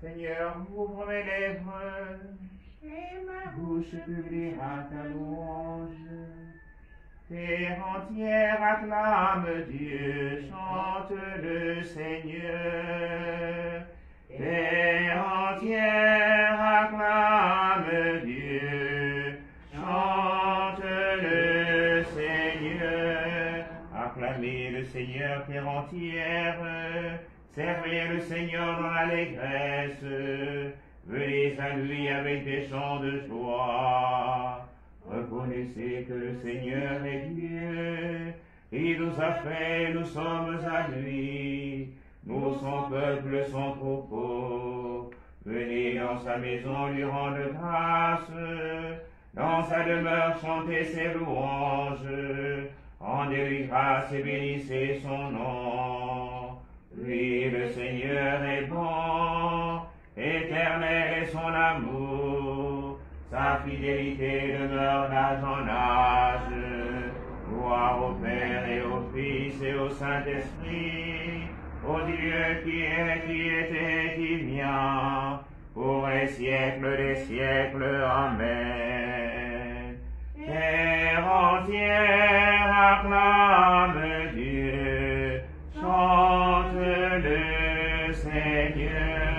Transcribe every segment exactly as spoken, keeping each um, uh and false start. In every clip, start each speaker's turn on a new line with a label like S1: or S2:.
S1: Seigneur, ouvre mes lèvres, et ma bouche publiera ta louange. Terre entière acclame Dieu, chante le Seigneur. Terre entière acclame Dieu, chante le Seigneur. Acclamez le Seigneur, terre entière, servez le Seigneur dans l'allégresse, venez à lui avec des chants de joie. Reconnaissez que le Seigneur est Dieu, il nous a fait, nous sommes à lui, nous son peuple, son troupeau. Venez dans sa maison lui rendre grâce, dans sa demeure chanter ses louanges, rendez-lui grâce et bénissez son nom. Lui, le Seigneur est bon, éternel est son amour, sa fidélité demeure d'âge en âge. Gloire au Père et au Fils et au Saint-Esprit, au Dieu qui est, qui était, qui vient, pour les siècles des siècles. Amen. Terre entière acclame Dieu, chante le Seigneur.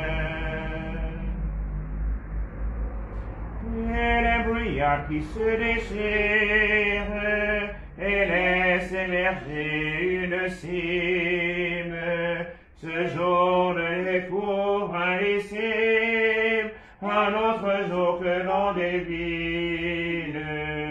S1: Et les brouillards qui se déchirent et laissent émerger une cime, ce jour ne découvre indicible un autre jour que l'on devine.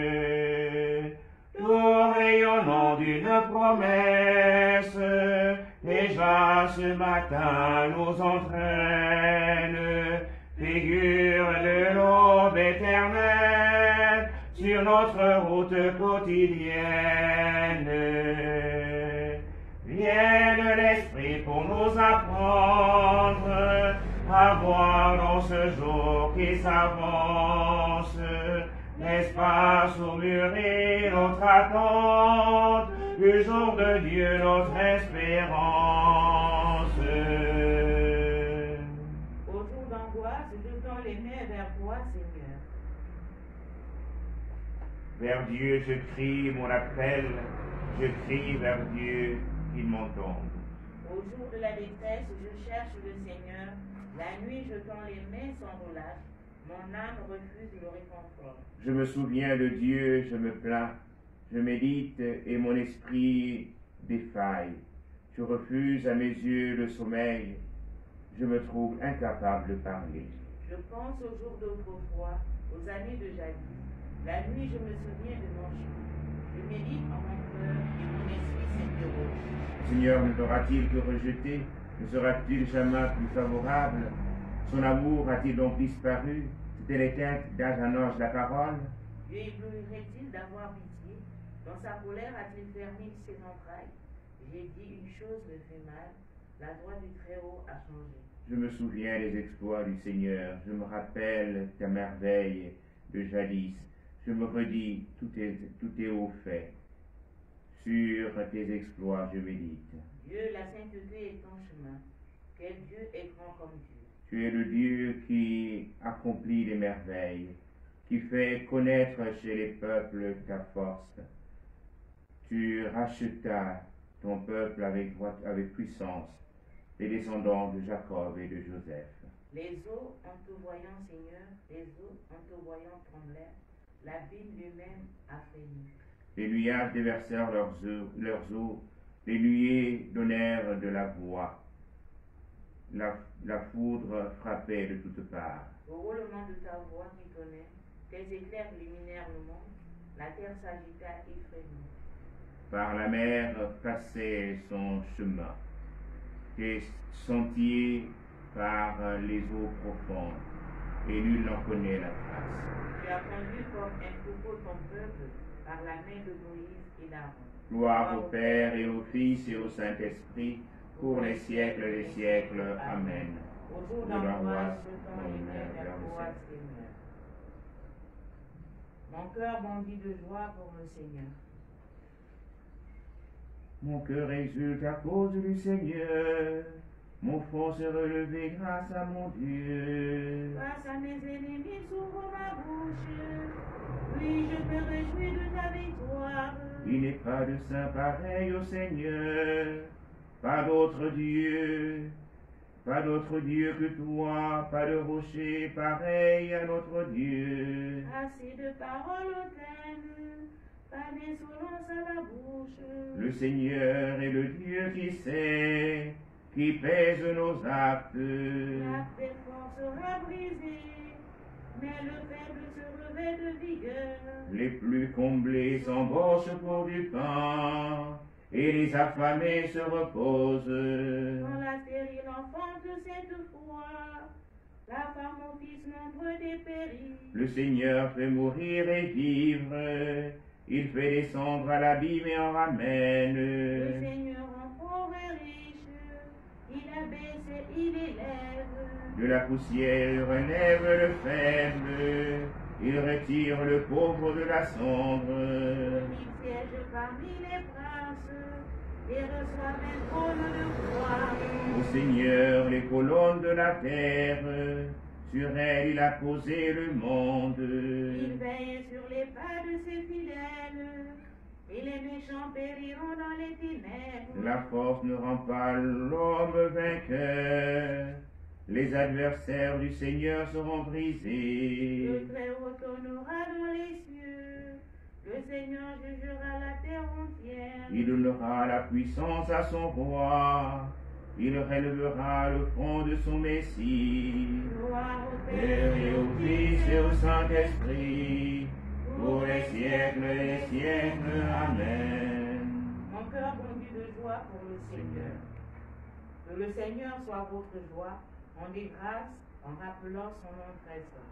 S1: Tout rayonnant d'une promesse, déjà ce matin nous entraîne, figure de l'aube éternelle sur notre route quotidienne. Vienne l'Esprit pour nous apprendre à voir dans ce jour qui s'avance l'espace où mûrit notre attente, du jour de Dieu notre espérance.
S2: Au jour d'angoisse, je tends les mains vers toi, Seigneur.
S1: Vers Dieu je crie mon appel, je crie vers Dieu qu'il m'entende.
S2: Au jour de la détresse, je cherche le Seigneur. La nuit, je tends les mains sans relâche. Mon âme refuse le réconfort.
S1: Je me souviens de Dieu, je me plains, je médite et mon esprit défaille. Je refuse à mes yeux le sommeil, je me trouve incapable de parler.
S2: Je pense aux jours d'autrefois, aux années de jadis. La nuit, je me souviens de mon chemin. Je médite en mon cœur et mon esprit s'interroge.
S1: Seigneur ne t'aura-t-il que rejeté? Ne sera-t-il jamais plus favorable? Son amour a-t-il donc disparu? C'était les teintes d'un ange la parole?
S2: Dieu éblouirait-il d'avoir pitié? Dans sa colère a-t-il fermé ses entrailles? J'ai dit une chose me fait mal, la droite du Très-Haut a changé.
S1: Je me souviens des exploits du Seigneur, je me rappelle ta merveille de jadis. Je me redis, tout est, tout est au fait. Sur tes exploits, je médite.
S2: Dieu, la sainteté est ton chemin. Quel Dieu est grand comme Dieu.
S1: Tu es le Dieu qui accomplit les merveilles, qui fait connaître chez les peuples ta force. Tu rachetas ton peuple avec, avec puissance, les descendants de Jacob et de Joseph.
S2: Les eaux, en te voyant, Seigneur, les eaux, en te voyant, tremblèrent. L'abîme lui-même a frémi.
S1: Les nuages déversèrent leurs eaux, leurs eaux, les nuées donnèrent de la voix. La, la foudre frappait de toutes parts.
S2: Au roulement de ta voix qui tonnait, tes éclairs illuminèrent le monde, la terre s'agita et frémit.
S1: Par la mer passait son chemin, tes sentiers par les eaux profondes, et nul n'en connaît la trace.
S2: Tu as conduit comme un troupeau ton peuple par la main de Moïse et d'Aaron.
S1: Gloire au Père et au Fils et au Saint-Esprit, pour les siècles des siècles. Amen.
S2: Au jour d'angoisse, je tends les mains vers toi, Seigneur. Mon cœur bondit de joie pour le Seigneur.
S1: Mon cœur exulte à cause du Seigneur. Mon front s'est relevé grâce à mon Dieu.
S2: Face à mes ennemis, s'ouvre ma bouche. Oui, je me réjouis de ta victoire.
S1: Il n'est pas de saint pareil au Seigneur, pas d'autre Dieu, pas d'autre Dieu que toi, pas de rocher pareil à notre Dieu.
S2: Assez de paroles hautaines, pas d'insolence à la bouche.
S1: Le Seigneur est le Dieu qui sait, qui pèse nos actes.
S2: L'acte des forts sera brisé, mais le faible se revêt de vigueur.
S1: Les plus comblés s'embauchent pour du pain, et les affamés se reposent.
S2: Quand la stérile enfante cette foi, la femme au fils nombreux dépérit.
S1: Le Seigneur fait mourir et vivre, il fait descendre à l'abîme et en ramène.
S2: Le Seigneur en pauvre et riche, il abaisse et il élève.
S1: De la poussière il relève le faible, il retire le pauvre de la sombre.
S2: Il siège parmi les princes et reçoit un trône de gloire.
S1: Au Seigneur les colonnes de la terre, sur elles il a posé le monde.
S2: Il veille sur les pas de ses fidèles, et les méchants périront dans les ténèbres.
S1: La force ne rend pas l'homme vainqueur, les adversaires du Seigneur seront brisés.
S2: Le Très-Haut t'honorera dans les cieux, le Seigneur jugera la terre entière.
S1: Il donnera la puissance à son roi, il relèvera le front de son Messie.
S2: Gloire au
S1: Père et au Fils et au Saint-Esprit, pour les siècles et les siècles. Amen.
S2: Mon cœur bondit de joie pour le Seigneur. Que le Seigneur soit votre joie, rendez grâce en rappelant son nom très saint.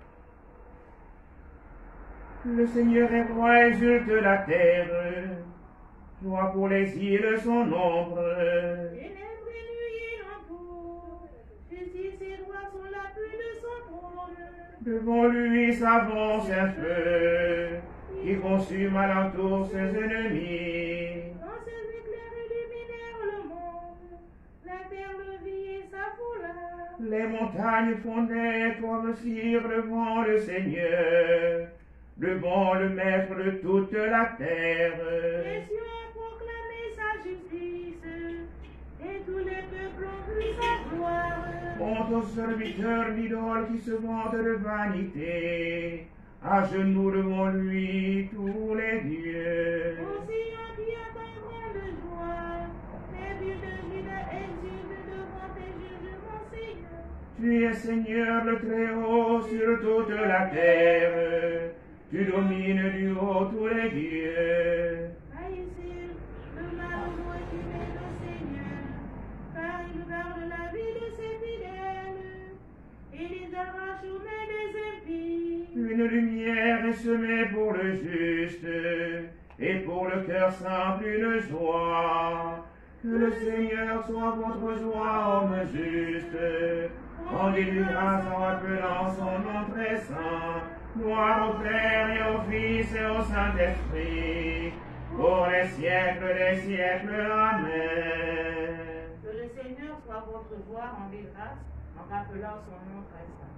S1: Le Seigneur est roi, exulte la terre, joie pour les îles son nombre.
S2: Ténèbres et nuit l'entourent, justice et droit sont l'appui de son trône.
S1: Devant lui s'avance un feu, qui consume alentour ses ennemis.
S2: Quand ses éclairs illuminèrent le monde, la terre le vit et s'affola.
S1: Les montagnes fondaient comme cire devant le Seigneur, devant le Maître de toute la terre.
S2: Les cieux ont proclamé sa justice, et tous les peuples ont vu sa gloire.
S1: Honte aux serviteurs d'idoles qui se vantent de vanité, à genoux devant lui tous les dieux.
S2: Ô Sion qui attend grande joie, les villes de Juda exultent devant tes jugements, Seigneur.
S1: Tu es Seigneur le Très-Haut sur toute la terre, tu domines du haut tous les dieux.
S2: Haïssez le malheureux qui est le Seigneur, car il garde la vie de ses fidèles, et les arrache aux mains des impies.
S1: Une lumière est semée pour le juste, et pour le cœur simple une joie. Que le Seigneur soit votre joie, homme juste. Rendez-lui grâce en rappelant son nom très saint. Gloire au Père et au Fils et au Saint-Esprit, pour les siècles des siècles. Amen.
S2: Que le Seigneur soit votre joie, rendez grâce en rappelant son nom très saint.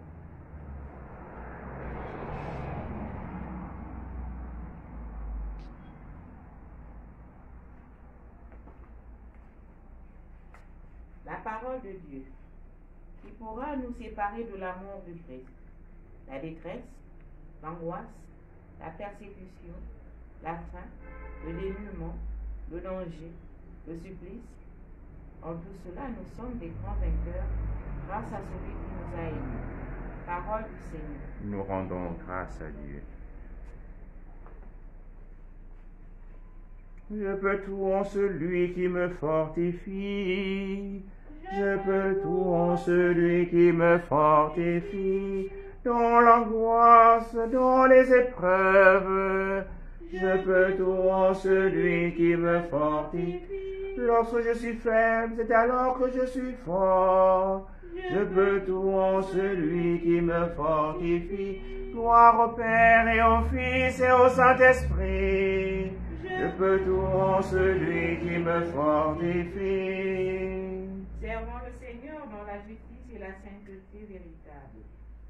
S2: La parole de Dieu, qui pourra nous séparer de l'amour du Christ. La détresse, l'angoisse, la persécution, la faim, le dénuement, le danger, le supplice. En tout cela, nous sommes des grands vainqueurs grâce à celui qui nous a aimés. Parole du Seigneur.
S1: Nous rendons grâce à Dieu. Je peux tout en celui qui me fortifie. Je peux tout en celui qui me fortifie. Dans l'angoisse, dans les épreuves, je peux tout en celui qui me fortifie. Lorsque je suis faible, c'est alors que je suis fort. Je peux tout en celui qui me fortifie. Gloire au Père et au Fils et au Saint-Esprit. Je peux tout en celui qui me fortifie.
S2: Servons le Seigneur dans la justice et la sainteté véritable.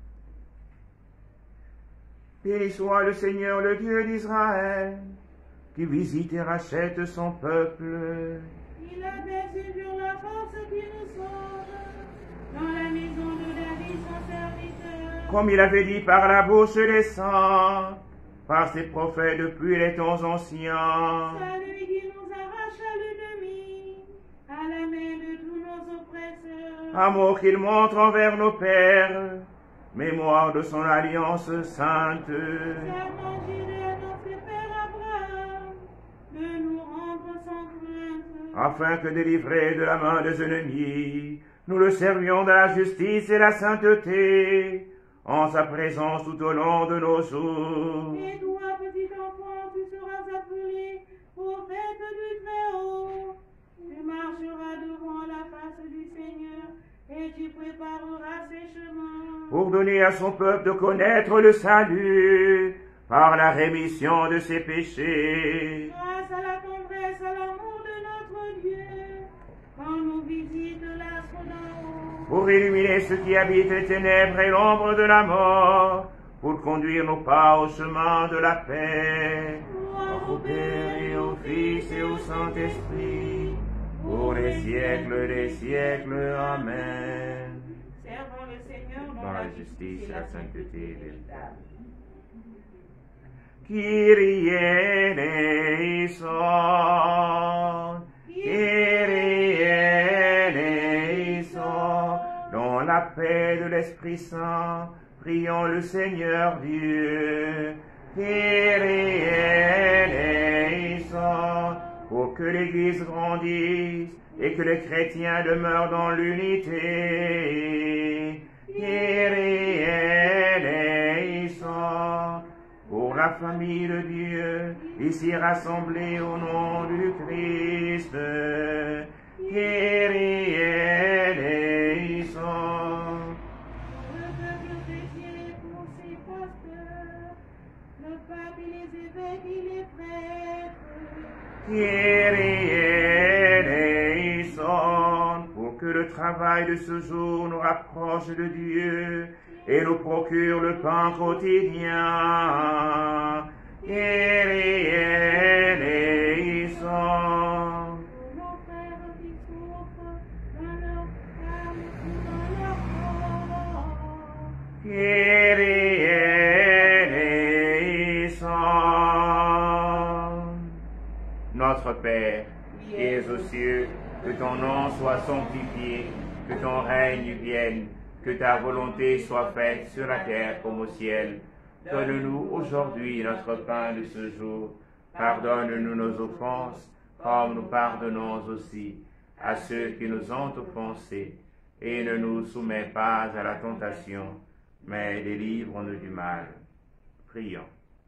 S1: Béni soit le Seigneur, le Dieu d'Israël, qui visite et rachète son peuple.
S2: Il a versé sur la force qui nous sauve, dans la maison de David son serviteur.
S1: Comme il avait dit par la bouche des saints, par ses prophètes depuis les temps anciens.
S2: Celui qui nous arrache à l'ennemi, à la main de tous nos oppresseurs.
S1: Amour qu'il montre envers nos pères, mémoire de son alliance sainte.
S2: Serment juré à notre père Abraham, de nous rendre sans crainte.
S1: Afin que délivrés de la main des ennemis, nous le servions dans la justice et la sainteté, en sa présence tout au long de nos jours.
S2: Et toi, petit enfant, tu seras appelé prophète du Très-Haut. Tu marcheras devant la face du Seigneur et tu prépareras ses chemins.
S1: Pour donner à son peuple de connaître le salut par la rémission de ses péchés.
S2: Grâce à la tendresse, à l'amour de notre Dieu, quand nous visite l'astre d'en haut.
S1: Pour illuminer ceux qui habitent les ténèbres et l'ombre de la mort, pour conduire nos pas au chemin de la paix.
S2: Gloire
S1: Au Père et au Fils et au Saint-Esprit, pour les siècles des siècles. Amen.
S2: Servons le Seigneur
S1: Dans la justice et la sainteté véritable.
S2: véritable.
S1: Kyrie eleison, Kyrie eleison, dans la paix de l'Esprit Saint, prions le Seigneur Dieu. Kyrie eleison, pour que l'Église grandisse et que les chrétiens demeurent dans l'unité. Kyrie eleison, pour la famille de Dieu, ici rassemblée au nom du Christ. Kyrie eleison.
S2: Le peuple chrétien pour ses pasteurs, le pape et les évêques et les prêtres.
S1: Kyrie eleison, pour que le travail de ce jour nous rapproche de Dieu et nous procure le pain quotidien. Kyrie eleison.
S2: Pour nos frères qui souffrent dans leur âme et dans leur corps.
S1: Kyrie eleison. Notre Père, qui es aux cieux, que ton nom soit sanctifié, que ton règne vienne, que ta volonté soit faite sur la terre comme au ciel. Donne-nous aujourd'hui notre pain de ce jour. Pardonne-nous nos offenses, comme nous pardonnons aussi à ceux qui nous ont offensés. Et ne nous soumets pas à la tentation, mais délivre-nous du mal. Prions.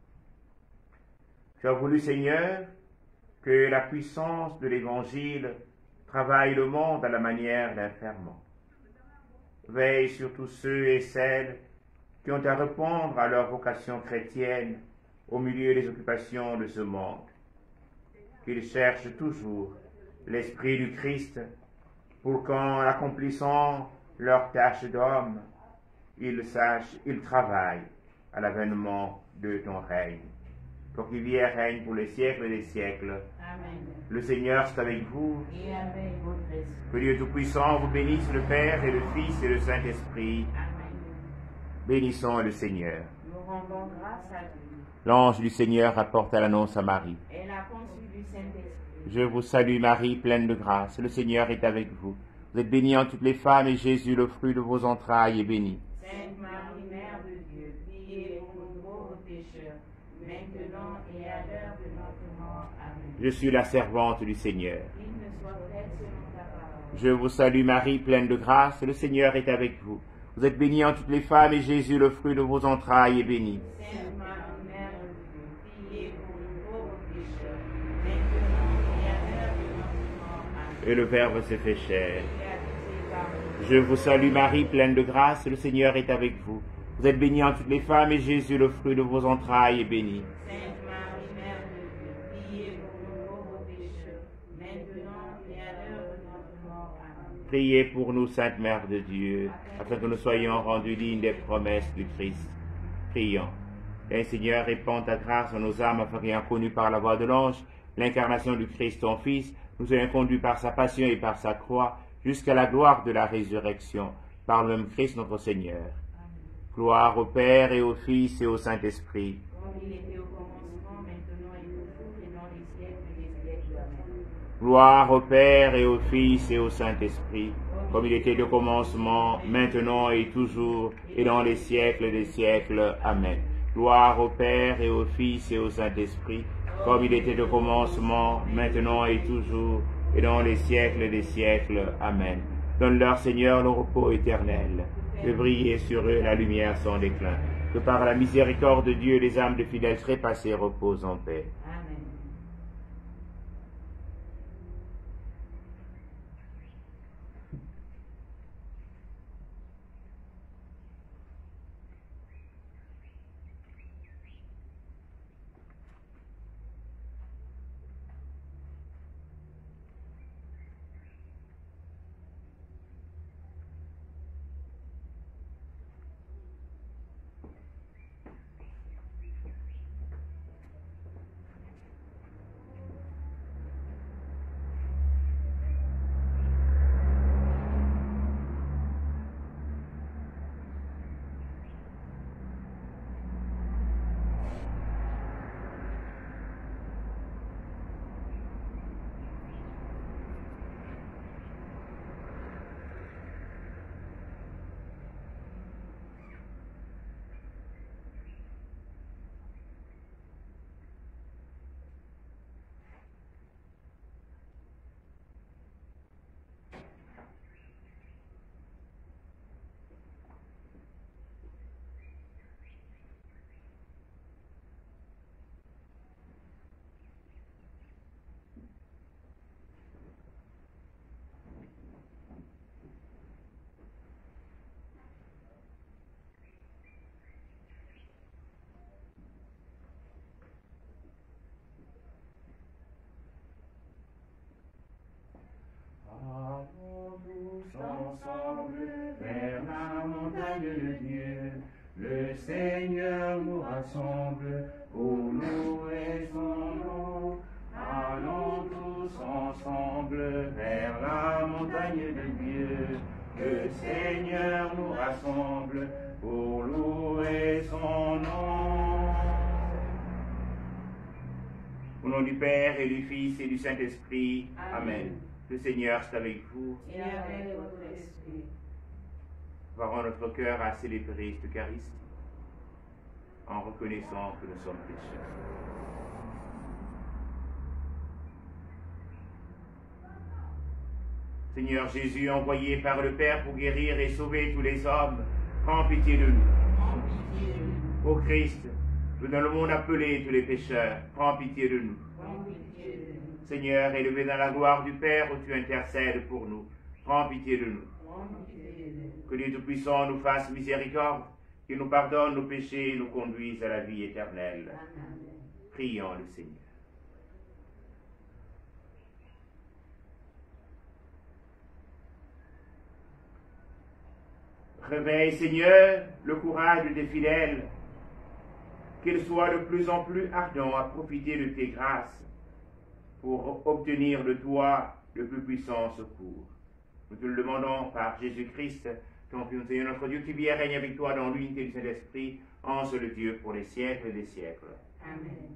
S1: Tu as voulu, Seigneur, que la puissance de l'Évangile travaille le monde à la manière d'un ferment. Veille sur tous ceux et celles qui ont à répondre à leur vocation chrétienne au milieu des occupations de ce monde. Qu'ils cherchent toujours l'Esprit du Christ pour qu'en accomplissant leur tâche d'homme, ils sachent, ils travaillent à l'avènement de ton règne. Pour qu'il y ait règne pour les siècles des siècles.
S2: Amen.
S1: Le Seigneur soit avec vous.
S2: Et avec votre esprit.
S1: Que Dieu Tout-Puissant vous bénisse, le Père et le Fils et le Saint-Esprit.
S2: Amen.
S1: Bénissons le Seigneur.
S2: Nous rendons grâce à Dieu.
S1: L'ange du Seigneur apporta l'annonce à Marie.
S2: Elle a conçu du Saint-Esprit.
S1: Je vous salue Marie, pleine de grâce. Le Seigneur est avec vous. Vous êtes bénie en toutes les femmes et Jésus, le fruit de vos entrailles, est béni.
S2: Sainte Marie, Mère de Dieu, priez pour nous pauvres pécheurs, maintenant et à l'heure de notre mort. Amen.
S1: Je suis la servante du Seigneur.
S2: Qu'il ne soit fait selon ta parole.
S1: Je vous salue Marie, pleine de grâce. Le Seigneur est avec vous. Vous êtes bénie en toutes les femmes et Jésus, le fruit de vos entrailles, est béni.
S2: Sainte Marie, Mère de Dieu, priez pour nous pauvres pécheurs, maintenant et à l'heure de notre mort. Amen.
S1: Et le Verbe s'est fait chair.
S2: Et habité par nous.
S1: Je vous salue Marie, pleine de grâce. Le Seigneur est avec vous. Vous êtes bénie en toutes les femmes et Jésus, le fruit de vos entrailles, est béni.
S2: Sainte Marie, Mère de Dieu, priez pour nous pauvres pécheurs, maintenant maintenant et à l'heure de notre mort. Amen.
S1: Priez pour nous, Sainte Mère de Dieu, afin que nous soyons rendus dignes des promesses du Christ. Prions. Et Seigneur, répands ta grâce en nos âmes, afin qu'ayant connu par la voix de l'ange l'incarnation du Christ, ton Fils, nous soyons conduits par sa passion et par sa croix, jusqu'à la gloire de la résurrection, par le même Christ notre Seigneur.
S2: Amen.
S1: Gloire au Père et au Fils et au Saint-Esprit.
S2: Comme il était au commencement, maintenant et toujours, et dans les siècles des siècles. Amen.
S1: Gloire au Père et au Fils et au Saint-Esprit, comme il était au commencement, maintenant et toujours, et dans les siècles des siècles. Amen. Gloire au Père et au Fils et au Saint-Esprit, comme il était au commencement, maintenant et toujours, et dans les siècles des siècles. Amen. Donne-leur, Seigneur, le repos éternel, de briller sur eux la lumière sans déclin, que par la miséricorde de Dieu, les âmes de fidèles trépassés reposent en paix.
S2: Amen.
S1: Allons tous ensemble vers la montagne de Dieu. Le Seigneur nous rassemble pour louer son nom. Allons tous ensemble vers la montagne de Dieu. Le Seigneur nous rassemble pour louer son nom. Au nom du Père et du Fils et du Saint-Esprit. Amen. Amen. Le Seigneur est avec vous.
S2: Et avec votre esprit.
S1: Parons notre cœur à célébrer cette Eucharistie en reconnaissant que nous sommes pécheurs. Seigneur Jésus, envoyé par le Père pour guérir et sauver tous les hommes, prends pitié de nous. Ô Christ, nous dans le monde appelé tous les pécheurs, prends pitié de nous. Seigneur, élevé dans la gloire du Père où tu intercèdes pour nous, prends pitié de nous. Que Dieu Tout-Puissant nous fasse miséricorde, qu'il nous pardonne nos péchés et nous conduise à la vie éternelle. Amen. Prions le Seigneur. Réveille, Seigneur, le courage des fidèles, qu'ils soient de plus en plus ardents à profiter de tes grâces pour obtenir de toi le plus puissant secours. Nous te le demandons par Jésus-Christ, ton Fils, Seigneur notre Dieu, qui vit et règne avec toi dans l'unité du Saint-Esprit, en seul Dieu, pour les siècles des siècles.
S2: Amen.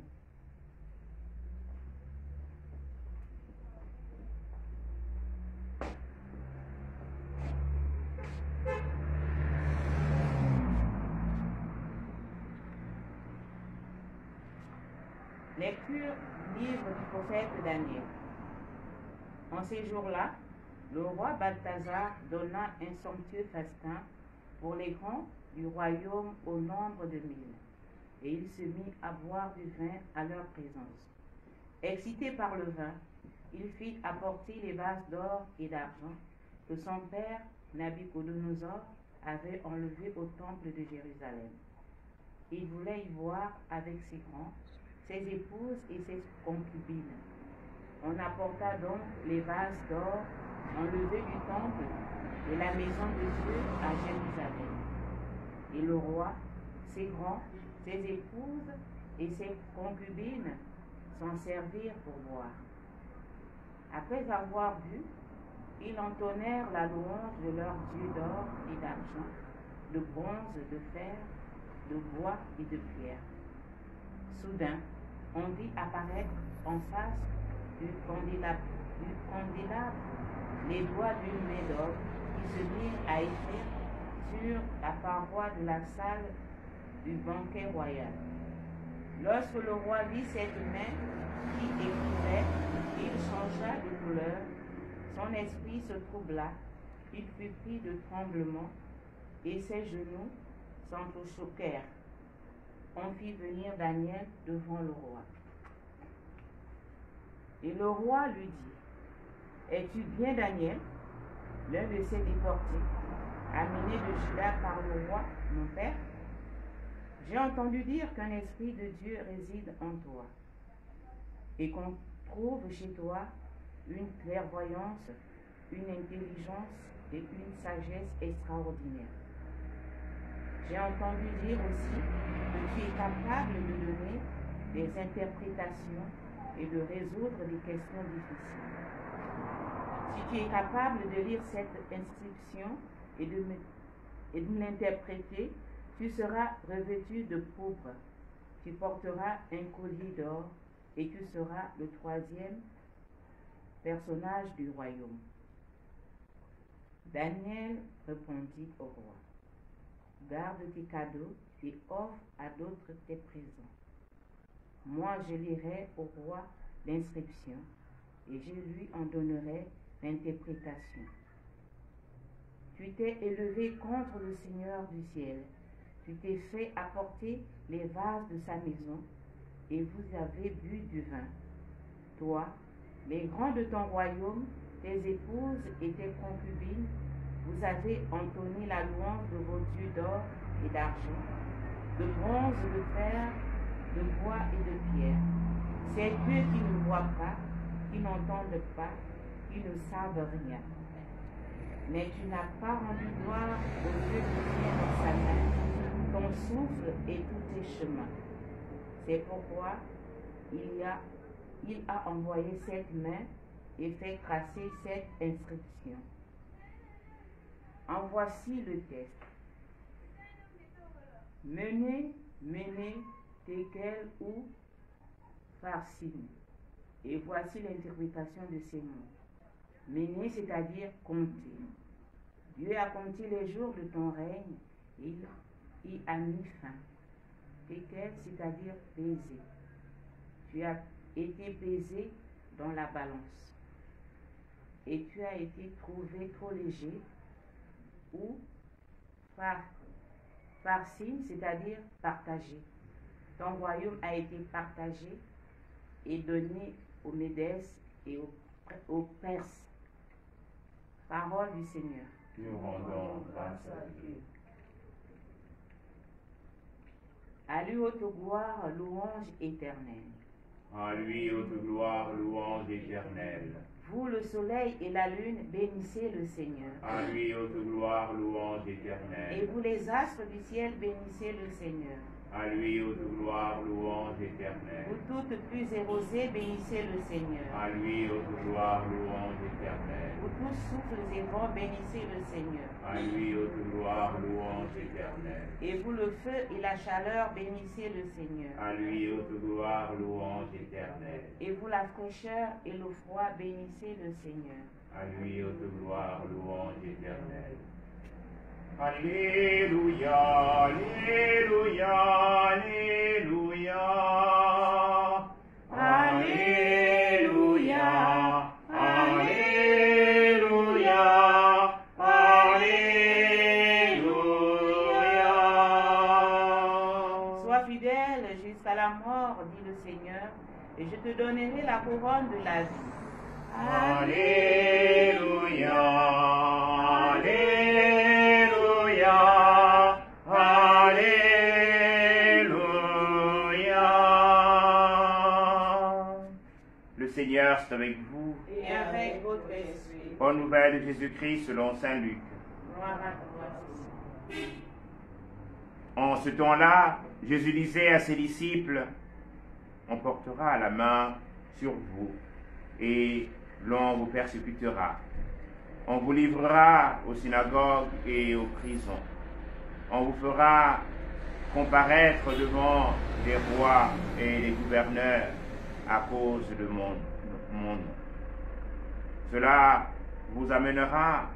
S2: Lecture du livre du prophète Daniel. En ces jours-là, le roi Balthazar donna un somptueux festin pour les grands du royaume au nombre de mille, et il se mit à boire du vin à leur présence. Excité par le vin, il fit apporter les vases d'or et d'argent que son père Nabuchodonosor avait enlevés au temple de Jérusalem. Il voulait y boire avec ses grands, ses épouses et ses concubines. On apporta donc les vases d'or enlevés du temple de la maison de Dieu à Jérusalem. Et le roi, ses grands, ses épouses et ses concubines s'en servirent pour boire. Après avoir bu, ils entonnèrent la louange de leur Dieu d'or et d'argent, de bronze, de fer, de bois et de pierre. Soudain, on vit apparaître en face du candélabre, du candélabre les doigts d'une main d'homme qui se mirent à écrire sur la paroi de la salle du banquet royal. Lorsque le roi vit cette main qui écrivait, il changea de couleur, son esprit se troubla, il fut pris de tremblement, et ses genoux s'entrechoquèrent. On fit venir Daniel devant le roi. Et le roi lui dit, es-tu bien Daniel, l'un de ces déportés, amené de Juda par le roi, mon père? J'ai entendu dire qu'un esprit de Dieu réside en toi, et qu'on trouve chez toi une clairvoyance, une intelligence et une sagesse extraordinaires. J'ai entendu dire aussi que tu es capable de donner des interprétations et de résoudre des questions difficiles. Si tu es capable de lire cette inscription et de, me, et de l'interpréter, tu seras revêtu de pourpre, tu porteras un collier d'or et tu seras le troisième personnage du royaume. Daniel répondit au roi, garde tes cadeaux et offre à d'autres tes présents. Moi, je lirai au roi l'inscription et je lui en donnerai l'interprétation. Tu t'es élevé contre le Seigneur du ciel. Tu t'es fait apporter les vases de sa maison et vous avez bu du vin. Toi, les grands de ton royaume, tes épouses et tes concubines, vous avez entonné la louange de vos dieux d'or et d'argent, de bronze, de fer, de bois et de pierre. Ces dieux qui ne voient pas, qui n'entendent pas, qui ne savent rien. Mais tu n'as pas rendu gloire au Dieu qui tient dans sa main ton souffle et tous tes chemins. C'est pourquoi il, y a, il a envoyé cette main et fait tracer cette inscription. En voici le texte. Menez, menez, tekel ou farcine. Et voici l'interprétation de ces mots. Mener, c'est-à-dire compter. Dieu a compté les jours de ton règne et il y a mis fin. Tekel, c'est-à-dire peser. Tu as été pesé dans la balance. Et tu as été trouvé trop léger ou par, farcine, c'est-à-dire partagé. Ton royaume a été partagé et donné aux Médès et aux, aux Perses. Parole du Seigneur.
S1: Nous rendons grâce à Dieu.
S2: À lui haute gloire, louange éternelle.
S1: À lui haute gloire, louange éternelle.
S2: Vous, le soleil et la lune, bénissez le Seigneur.
S1: À lui haute gloire, louange éternelle.
S2: Et vous, les astres du ciel, bénissez le Seigneur.
S1: À lui haute gloire, louange éternelle.
S2: Vous toutes pluies et rosées, bénissez le Seigneur.
S1: À lui haute gloire, louange éternelle.
S2: Vous tous souffles et vents, bénissez le Seigneur.
S1: À lui haute gloire, louange éternelle.
S2: Et vous, le feu et la chaleur, bénissez le Seigneur.
S1: À lui haute gloire, louange éternelle.
S2: Et vous, la fraîcheur et le froid, bénissez le Seigneur.
S1: À lui haute gloire, louange éternelle. Alléluia, Alléluia, Alléluia. Alléluia, Alléluia, Alléluia.
S2: Sois fidèle jusqu'à la mort, dit le Seigneur, et je te donnerai la couronne de la vie.
S1: Alléluia, Alléluia. Alléluia. Le Seigneur reste avec vous.
S2: Et avec votre esprit.
S1: Bonne nouvelle de Jésus-Christ selon saint Luc.
S2: Gloire à toi.
S1: En ce temps-là, Jésus disait à ses disciples, on portera la main sur vous et l'on vous persécutera. On vous livrera aux synagogues et aux prisons. On vous fera comparaître devant des rois et des gouverneurs à cause de mon, mon nom. Cela vous amènera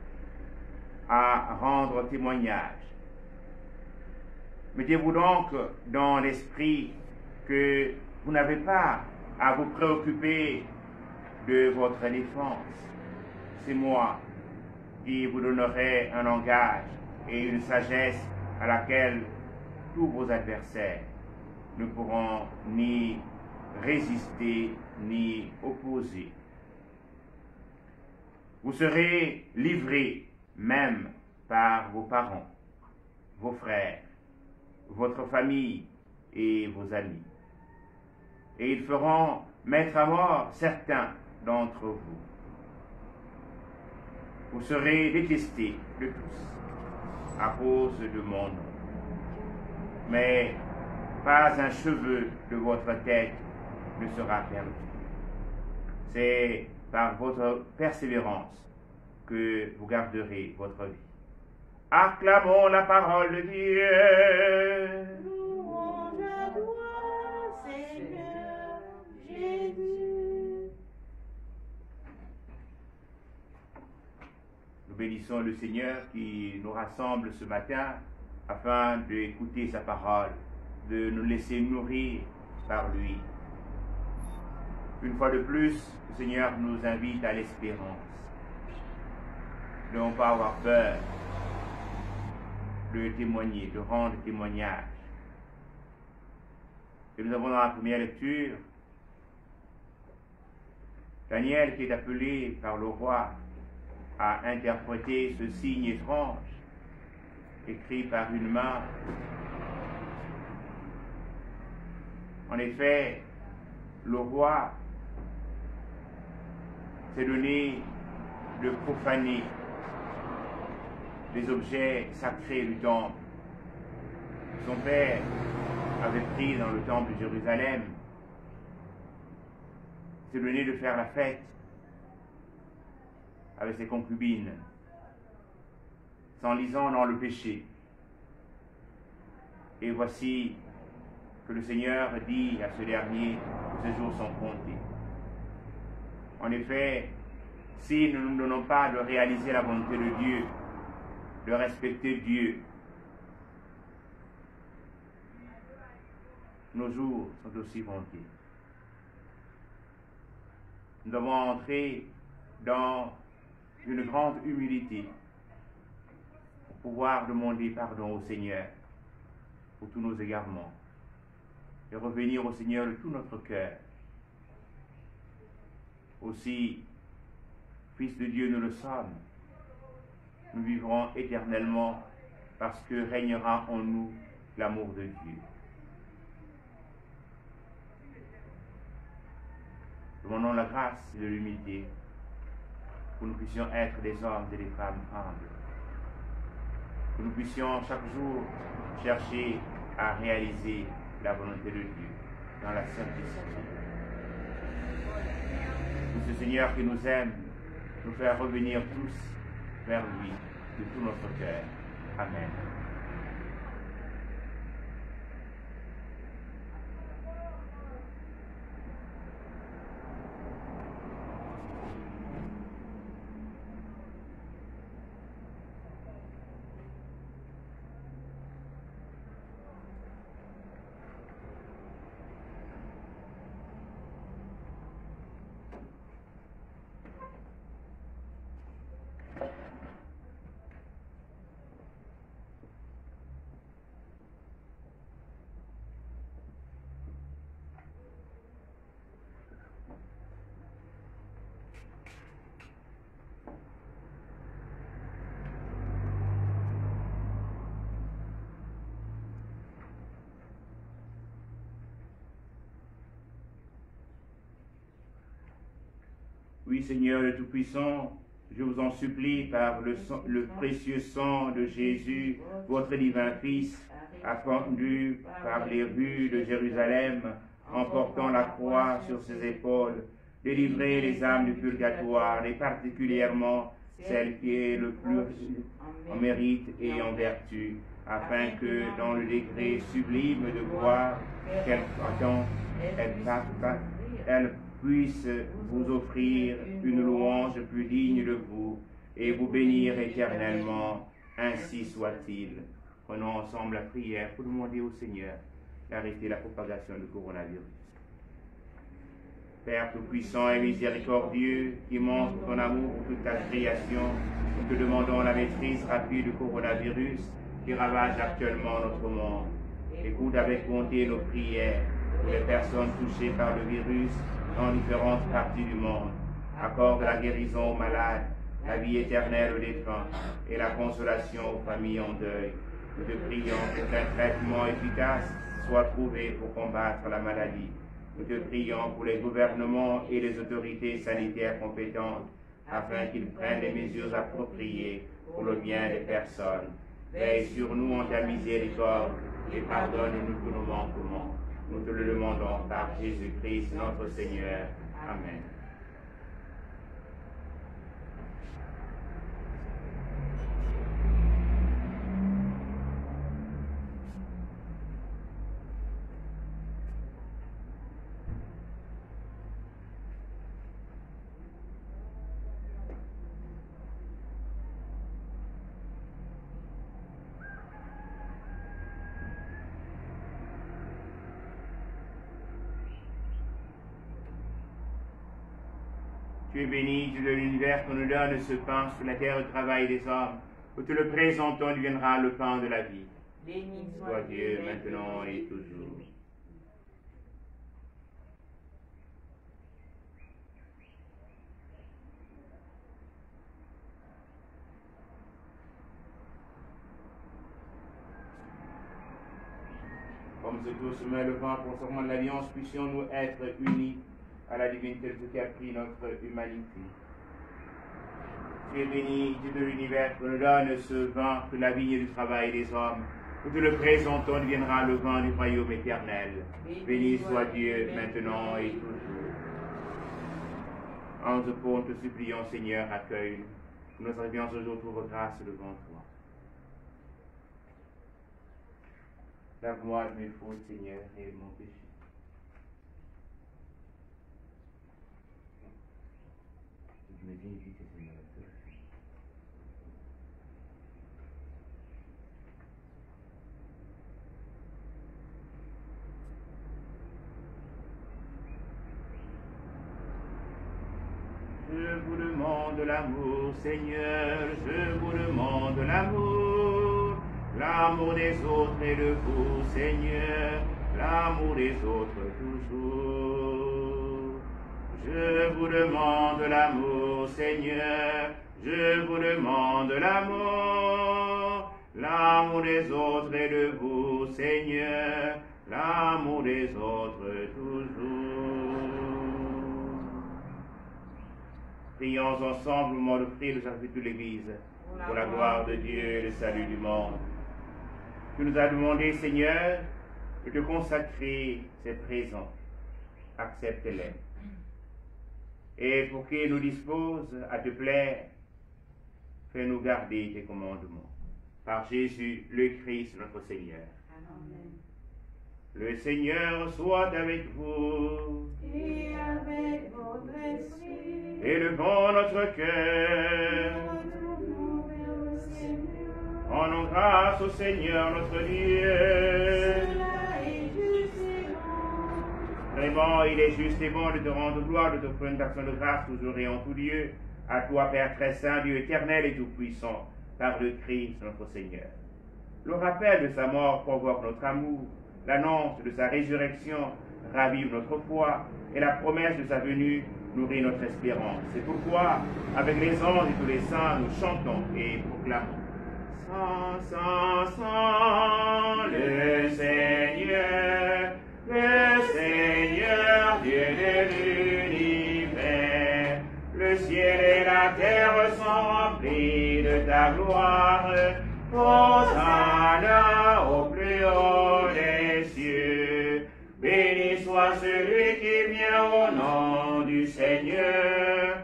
S1: à rendre témoignage. Mettez-vous donc dans l'esprit que vous n'avez pas à vous préoccuper de votre défense. C'est moi qui vous donnerai un langage et une sagesse à laquelle tous vos adversaires ne pourront ni résister ni opposer. Vous serez livrés même par vos parents, vos frères, votre famille et vos amis. Et ils feront mettre à mort certains d'entre vous. Vous serez détestés de tous à cause de mon nom. Mais pas un cheveu de votre tête ne sera perdu. C'est par votre persévérance que vous garderez votre vie. Acclamons la parole de Dieu.
S2: Louange à toi, Seigneur Jésus.
S1: Nous bénissons le Seigneur qui nous rassemble ce matin afin d'écouter sa parole, de nous laisser nourrir par lui. Une fois de plus, le Seigneur nous invite à l'espérance. De ne pas avoir peur de témoigner, de rendre témoignage. Et nous avons dans la première lecture Daniel qui est appelé par le roi à interpréter ce signe étrange écrit par une main. En effet, le roi s'est donné de profaner les objets sacrés du temple. Son père avait pris dans le temple de Jérusalem, s'est donné de faire la fête avec ses concubines, s'enlisant dans le péché. Et voici que le Seigneur dit à ce dernier que ses jours sont comptés. En effet, si nous ne nous donnons pas de réaliser la volonté de Dieu, de respecter Dieu, nos jours sont aussi comptés. Nous devons entrer dans une grande humilité pour pouvoir demander pardon au Seigneur pour tous nos égarements et revenir au Seigneur de tout notre cœur. Aussi, Fils de Dieu, nous le sommes. Nous vivrons éternellement parce que régnera en nous l'amour de Dieu. Demandons la grâce et de l'humilité pour que nous puissions être des hommes et des femmes humbles. Que nous puissions chaque jour chercher à réaliser la volonté de Dieu dans la simplicité. Que ce Seigneur qui nous aime nous faire revenir tous vers lui de tout notre cœur. Amen. Oui, Seigneur le Tout-Puissant, je vous en supplie par le, sang, le précieux sang de Jésus, votre divin Fils, attendu par les rues de Jérusalem, en portant la croix sur ses épaules, délivrer les âmes du purgatoire, et particulièrement celle qui est le plus en mérite et en vertu, afin que dans le degré sublime de gloire qu'elle attend, elle, elle puisse vous offrir une louange plus digne de vous et vous bénir éternellement. Ainsi soit-il. Prenons ensemble la prière pour demander au Seigneur d'arrêter la propagation du coronavirus. Père tout-puissant et miséricordieux, qui montre ton amour pour toute ta création, nous te demandons la maîtrise rapide du coronavirus qui ravage actuellement notre monde. Écoute avec bonté nos prières pour les personnes touchées par le virus dans différentes parties du monde. Accorde la guérison aux malades, la vie éternelle aux défunts et la consolation aux familles en deuil. Nous te prions pour qu'un traitement efficace soit trouvé pour combattre la maladie. Nous te prions pour les gouvernements et les autorités sanitaires compétentes afin qu'ils prennent les mesures appropriées pour le bien des personnes. Veille sur nous en ta miséricorde et pardonne-nous tous nos manquements. Nous te le demandons par Jésus-Christ notre Seigneur. Amen. Tu es béni, Dieu de l'univers, qu'on nous donne ce pain sur la terre, le travail des hommes. Où te le présentons, deviendra le pain de la vie.
S2: Béni
S1: Soit Dieu, maintenant et toujours. Comme ce tout se met le vent pour le serment de l'alliance, puissions-nous être unis à la divinité qui a pris notre humanité. Tu es béni, Dieu de l'univers, que nous donne ce vin que la vigne du travail des hommes. Nous te le présentons, deviendra le vin du royaume éternel. Béni soit Dieu, maintenant et toujours. En ce point, te supplions, Seigneur, accueille-nous. Nous arrivions ce jour trouve grâce devant toi. Lave-moi de mes fautes, Seigneur, et de mon péché. Je me viens vite, Seigneur. Je vous demande l'amour, Seigneur, je vous demande l'amour, l'amour des autres et de vous, Seigneur, l'amour des autres toujours. Je vous demande l'amour, Seigneur, je vous demande l'amour, l'amour des autres et de vous, Seigneur, l'amour des autres toujours. Prions ensemble au moment de prier de servir toute l'Église, pour la gloire de Dieu et le salut du monde. Tu nous as demandé, Seigneur, de te consacrer ces présents. Accepte-les. Et pour qu'ils nous disposent à te plaire, fais-nous garder tes commandements. Par Jésus, le Christ, notre Seigneur. Amen. Le Seigneur soit avec vous.
S2: Et avec votre esprit.
S1: Élevons notre cœur. Rendons grâce au Seigneur notre Dieu.
S2: Cela est juste et bon.
S1: Vraiment, il est juste et bon de te rendre gloire, de t'offrir une action de grâce toujours et en tout lieu. À toi, Père très saint, Dieu éternel et tout-puissant, par le Christ notre Seigneur. Le rappel de sa mort provoque notre amour. L'annonce de sa résurrection ravive notre foi et la promesse de sa venue nourrit notre espérance. C'est pourquoi, avec les anges et tous les saints, nous chantons et proclamons. Saint, Saint, Saint, le Seigneur, le Seigneur, Dieu de l'univers, le le ciel et la terre sont remplis de ta gloire. Hosanna au plus haut des cieux. Béni soit celui qui vient au nom du Seigneur.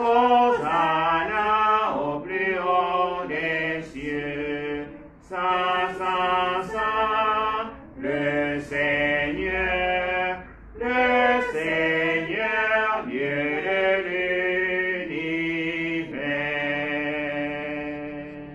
S1: Hosanna au plus haut des cieux. Saint, Saint, Saint, le Seigneur, le Seigneur, Dieu de l'univers.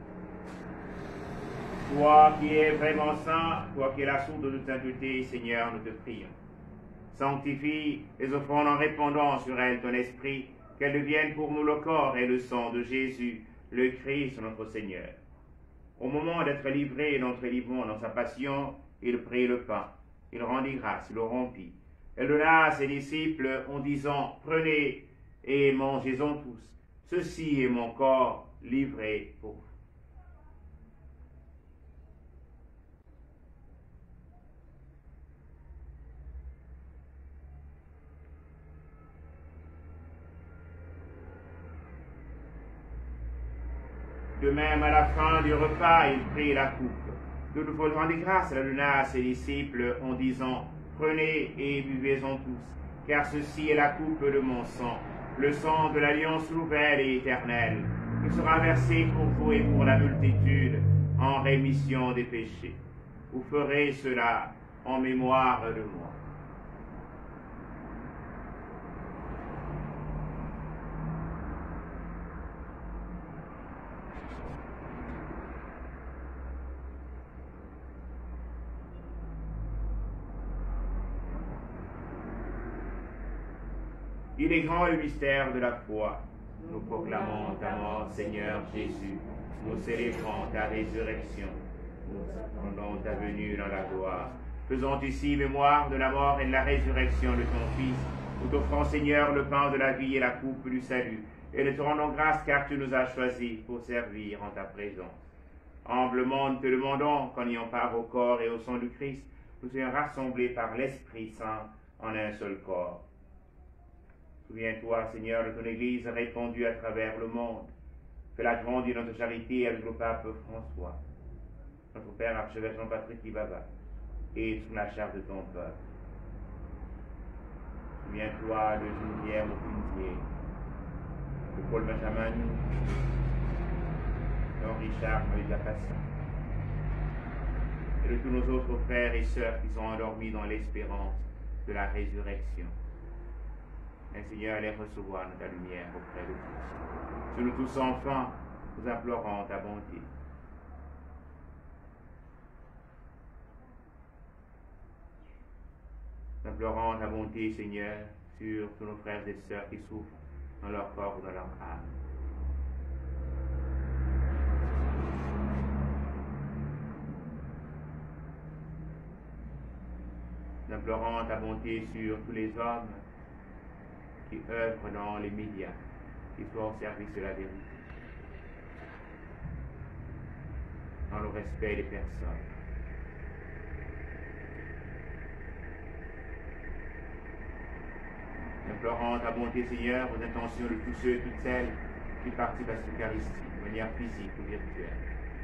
S1: Toi qui es vraiment saint, toi qui es la source de toute sainteté, Seigneur, nous te prions. Sanctifie les offrandes en répandant sur elles ton esprit, qu'elles deviennent pour nous le corps et le sang de Jésus, le Christ, notre Seigneur. Au moment d'être livré d'entre vivants dans sa passion, il prit le pain, il rendit grâce, il le rompit, et le donna à ses disciples en disant, prenez et mangez-en tous, ceci est mon corps livré pour vous. De même, à la fin du repas, il prit la coupe. De nouveau, il rendit grâce, la donna à ses disciples en disant, prenez et buvez-en tous, car ceci est la coupe de mon sang, le sang de l'alliance nouvelle et éternelle, qui sera versé pour vous et pour la multitude en rémission des péchés. Vous ferez cela en mémoire de moi. Il est grand le mystère de la foi. Nous proclamons ta mort, Seigneur Jésus. Nous célébrons ta résurrection. Nous attendons ta venue dans la gloire. Faisons ici mémoire de la mort et de la résurrection de ton Fils. Nous t'offrons, Seigneur, le pain de la vie et la coupe du salut. Et nous te rendons grâce car tu nous as choisis pour servir en ta présence. Humblement, nous te demandons qu'en ayant part au corps et au sang du Christ, nous soyons rassemblés par l'Esprit Saint en un seul corps. Souviens-toi, Seigneur, de ton Église répandue à travers le monde. Fais-la grandir dans ta charité avec le pape François, notre Père archevêque Jean-Patrick Ibaba, et sous la charge de ton peuple. Souviens-toi de Geneviève Aucuntier, de Paul Benjamin, d'Henri-Charles Marie Lapassin, et de tous nos autres frères et sœurs qui sont endormis dans l'espérance de la résurrection. Et Seigneur, les recevoir dans ta lumière auprès de tous. Sur nous tous enfin, nous implorons ta bonté. Nous implorons ta bonté, Seigneur, sur tous nos frères et sœurs qui souffrent dans leur corps ou dans leur âme. Nous implorons ta bonté sur tous les hommes qui œuvrent dans les médias, qui soient au service de la vérité, dans le respect des personnes. Nous implorons ta bonté, Seigneur, aux intentions de tous ceux et toutes celles qui participent à cette Eucharistie, de manière physique ou virtuelle.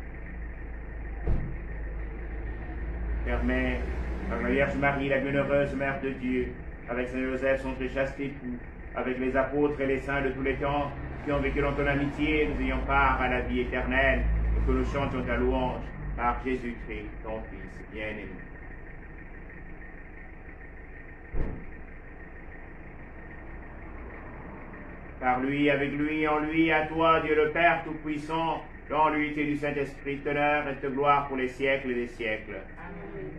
S1: Permets, par la Vierge Marie, la bienheureuse Mère de Dieu, avec Saint Joseph, son très chaste époux, avec les apôtres et les saints de tous les temps qui ont vécu dans ton amitié, nous ayons part à la vie éternelle et que nous chantions ta louange par Jésus-Christ, ton Fils bien-aimé. Par lui, avec lui, en lui, à toi, Dieu le Père Tout-Puissant, dans l'unité du Saint-Esprit, teneur et de gloire pour les siècles des siècles. Amen.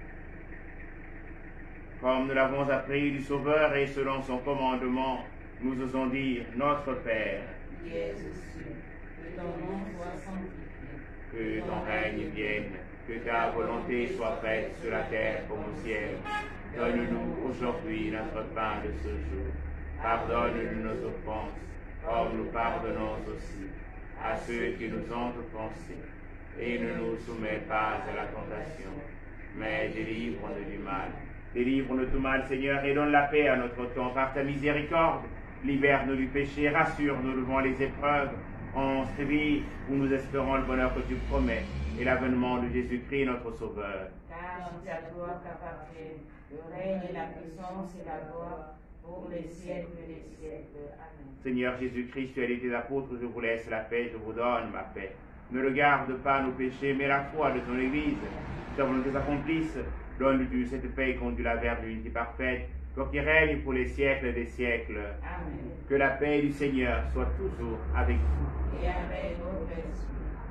S1: Comme nous l'avons appris du Sauveur et selon son commandement, nous osons dire, notre Père,
S3: qui es aux cieux, que ton nom soit sanctifié,
S1: que ton règne vienne, que ta volonté soit faite sur la terre comme au ciel. Donne-nous aujourd'hui notre pain de ce jour. Pardonne-nous nos offenses, comme nous pardonnons aussi à ceux qui nous ont offensés. Et ne nous soumets pas à la tentation, mais délivre-nous du mal. Délivre-nous de tout mal, Seigneur, et donne la paix à notre temps par ta miséricorde. Libère-nous du péché, rassure-nous devant les épreuves, en ce vie où nous espérons le bonheur que tu promets et l'avènement de Jésus-Christ, notre Sauveur.
S2: Car c'est à toi qu'appartiennent le règne et la puissance et la gloire pour les siècles des siècles. Amen.
S1: Seigneur Jésus-Christ, tu as dit tes apôtres, je vous laisse la paix, je vous donne ma paix. Ne regarde pas nos péchés, mais la foi de ton Église. Que ta volonté s'accomplisse. Donne-lui cette paix et conduis-la vers l'unité parfaite, toi qui règne pour les siècles des siècles.
S2: Amen.
S1: Que la paix du Seigneur soit toujours avec vous.
S2: Et avec votre esprit.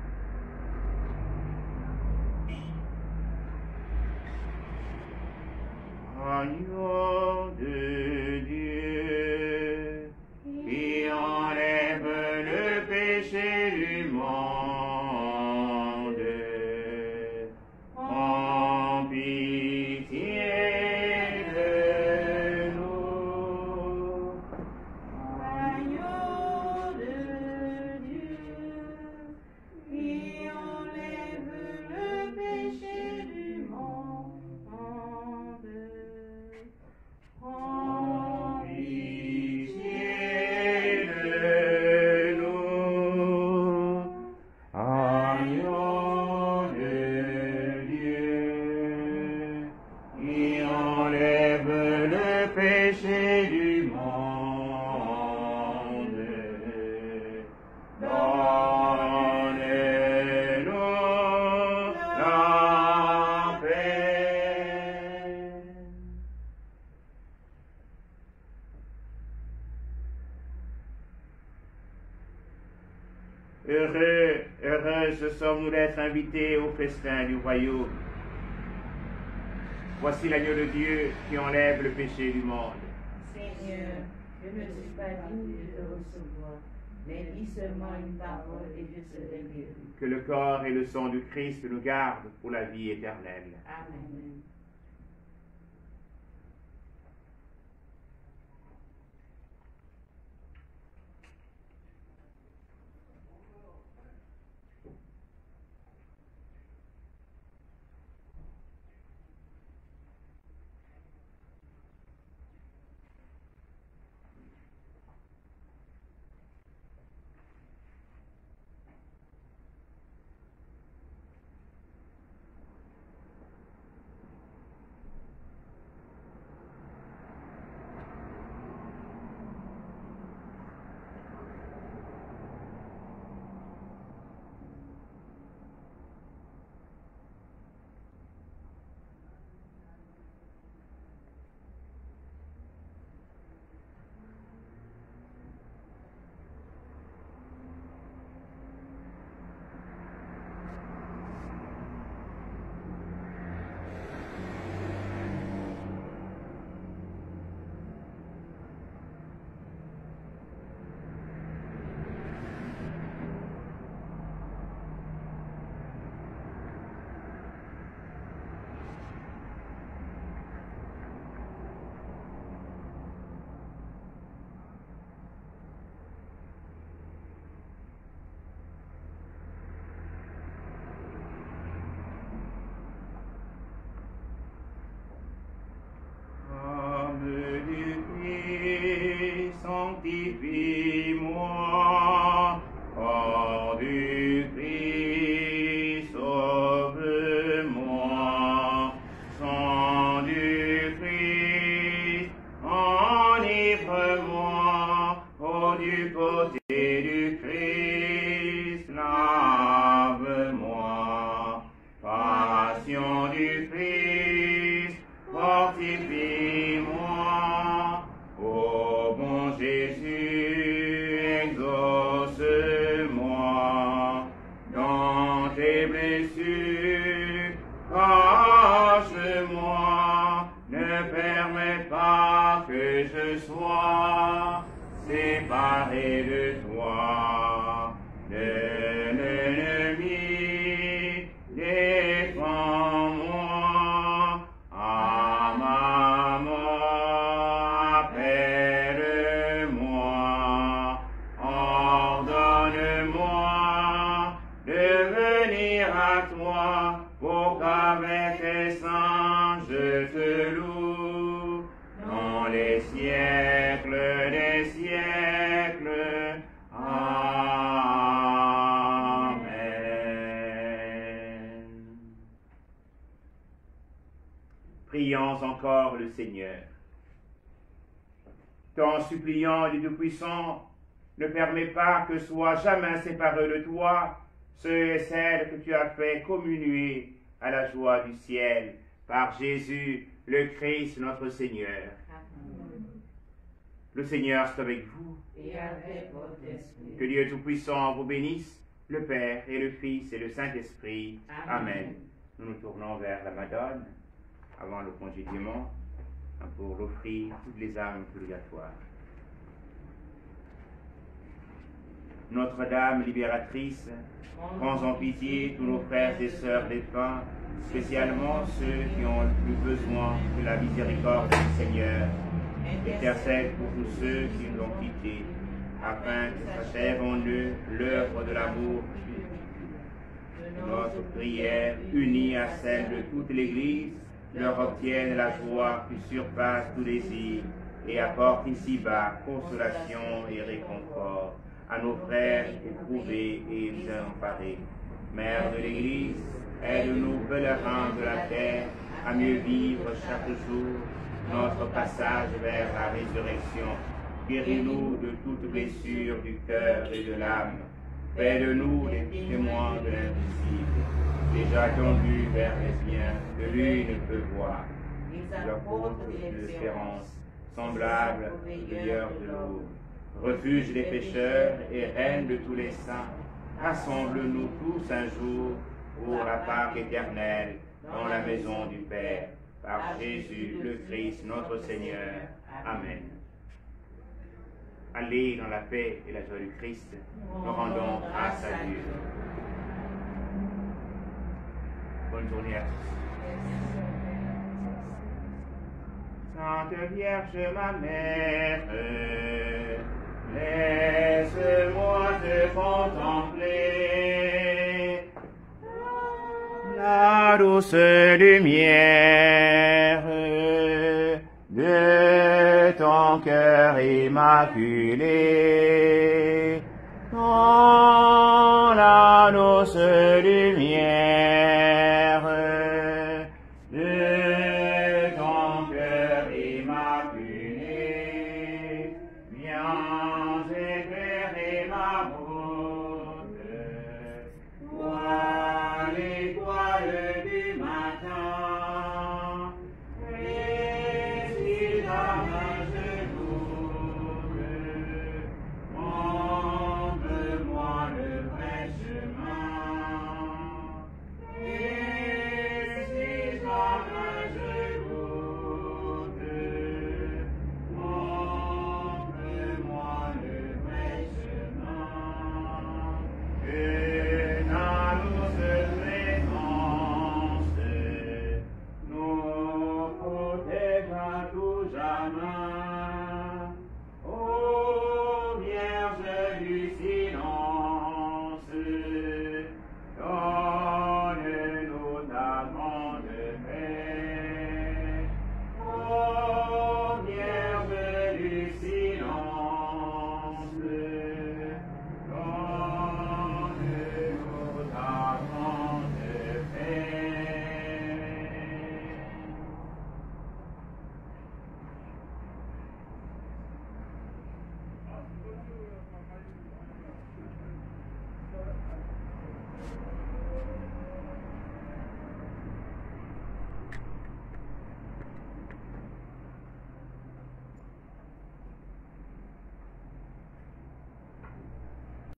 S1: Agneau de Dieu, qui enlève le péché du monde, en pitié de nous.
S2: Agneau de Dieu, qui enlève le péché du monde, en
S1: Pitié de nous. Agneau de Dieu, qui enlève le péché du monde, donne-nous la paix. Heureux, heureuses sommes-nous d'être invités au festin du royaume. Voici l'agneau de Dieu qui enlève le péché du monde.
S2: Seigneur, je ne suis pas digne de te recevoir, mais dis seulement une parole et je serai guéri.
S1: Que le corps et le sang du Christ nous gardent pour la vie éternelle.
S2: Amen.
S1: supplions encore le Seigneur. Ton suppliant, Dieu Tout-Puissant, ne permet pas que soient jamais séparés de toi ceux et celles que tu as fait communier à la joie du ciel par Jésus, le Christ, notre Seigneur.
S2: Amen.
S1: Le Seigneur soit avec vous.
S3: Et avec votre esprit.
S1: Que Dieu Tout-Puissant vous bénisse, le Père et le Fils et le Saint-Esprit.
S2: Amen.
S1: Amen. Nous nous tournons vers la Madone avant le congédiement pour l'offrir toutes les âmes purgatoires. Notre-Dame libératrice, prends en pitié tous nos frères et sœurs défunts, spécialement ceux qui ont le plus besoin de la miséricorde du Seigneur. Intercède pour tous ceux qui nous ont quittés, afin que s'achève en eux l'œuvre de l'amour. Notre prière, unie à celle de toute l'Église, leur obtienne la joie qui surpasse tout désir et apporte ici-bas consolation et réconfort à nos frères éprouvés et désemparés. Mère de l'Église, aide-nous, pèlerins de la terre, à mieux vivre chaque jour notre passage vers la résurrection. Guéris-nous de toute blessure du cœur et de l'âme. Fais de nous les témoins de l'invisible, déjà tendus vers les biens que lui ne peut voir. Les apôtres de l'espérance, semblables aux veilleurs de l'eau, refuge des pécheurs et reine de tous les saints, rassemble-nous tous un jour pour la Pâque éternelle dans la maison du Père, par Jésus le Christ notre Seigneur. Amen. Allez dans la paix et la joie du Christ, nous rendons grâce à Dieu. Bonne journée à tous. Sainte Vierge, ma mère, laisse-moi te contempler. La douce lumière de ton cœur immaculé. Oh,